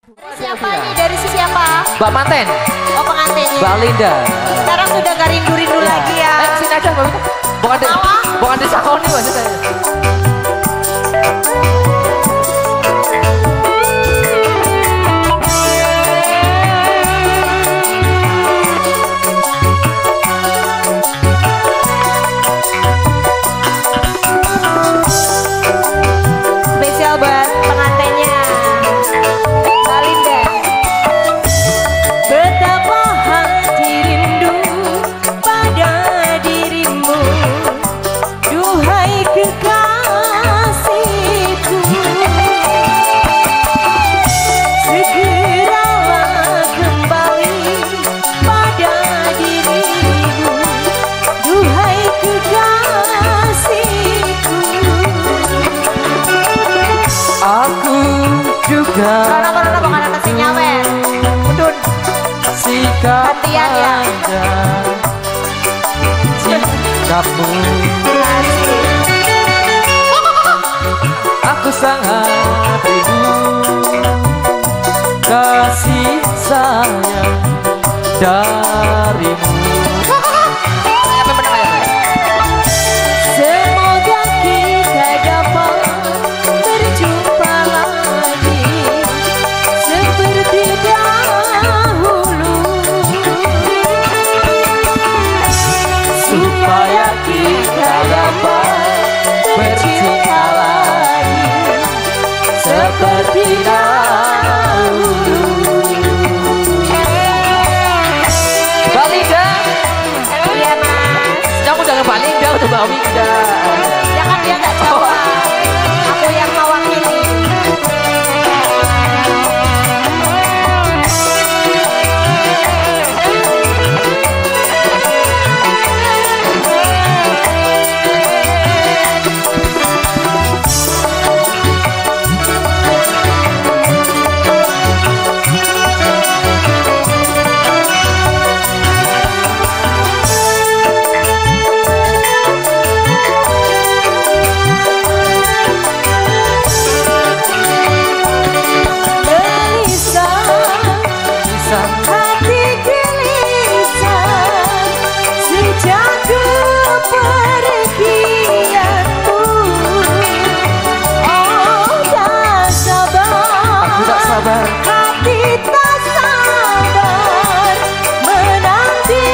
Siapa nih? Dari si siapa? Mbak Manten. Oh, pengantinnya. Mbak Linda. Sekarang sudah gak rindu-rindu lagi ya. Sini aja Mbak Minta. Bukan disakoni maksudnya. Spesial buat pengantinnya. Mbak Linda. Betapa hati rindu pada dirimu, duhai kekasihku. Segeralah kembali pada dirimu, duhai kekasihku. Aku juga Karena bukan nasi nyawer. Udun. sikap Hatian ya. Sikapmu aku sangat rindu kasih sayang darimu. Semoga kita dapat berjumpa lagi seperti dahulu, Supaya kita dapat bercinta lagi seperti dahulu. Mbak Linda, Iya mas, aku udah Mbak Linda, udah Mbak Winda. jangan dia nggak jawab. Aku yang mewakili. Hati gelisah sejak kepergianmu. Oh tak sabar, Aku tak sabar. hati tak sabar menanti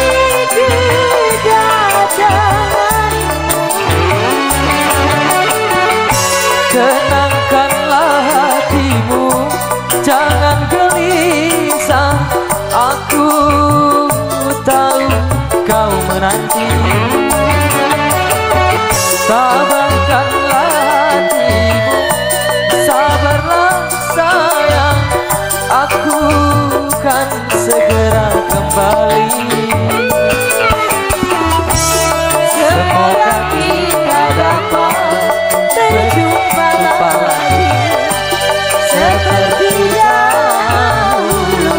kedatanganmu. Tenangkanlah hatimu, jangan gelisah. Aku tahu kau menanti. Sabarkanlah hatimu, sabarlah sayang. Aku kan segera kembali. Semoga kita dapat Berjumpa lagi seperti dahulu,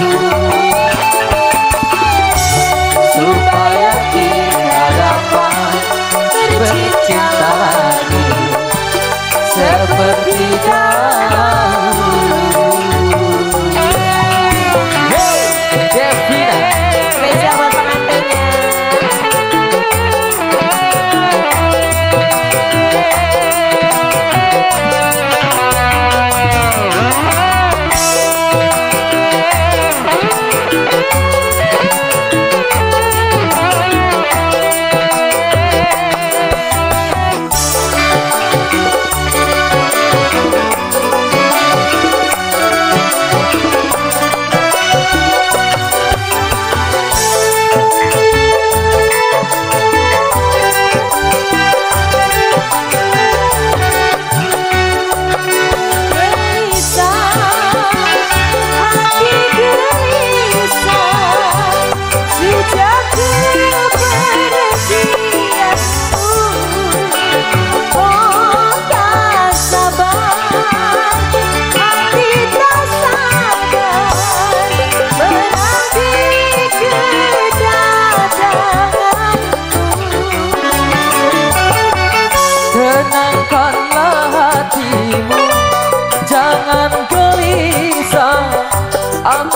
supaya kita dapat bercinta lagi seperti dahulu. Hey, Devina.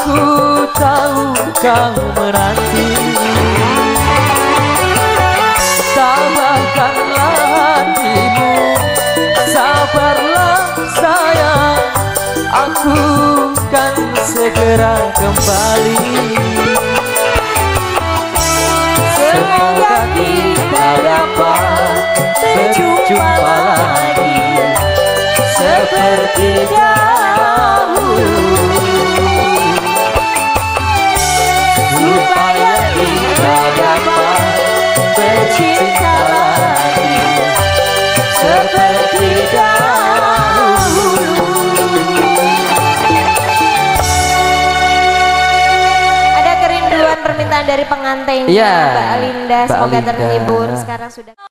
Aku tahu kau menanti, tabahkanlah hatimu, sabarlah sayang, aku kan segera kembali. Semoga kita dapat berjumpa lagi seperti dahulu, supaya kita dapat bercinta lagi seperti dahulu. Ada kerinduan permintaan dari pengantin, Iya, Mbak Alinda. Mbak Semoga Alinda. terhibur. Sekarang sudah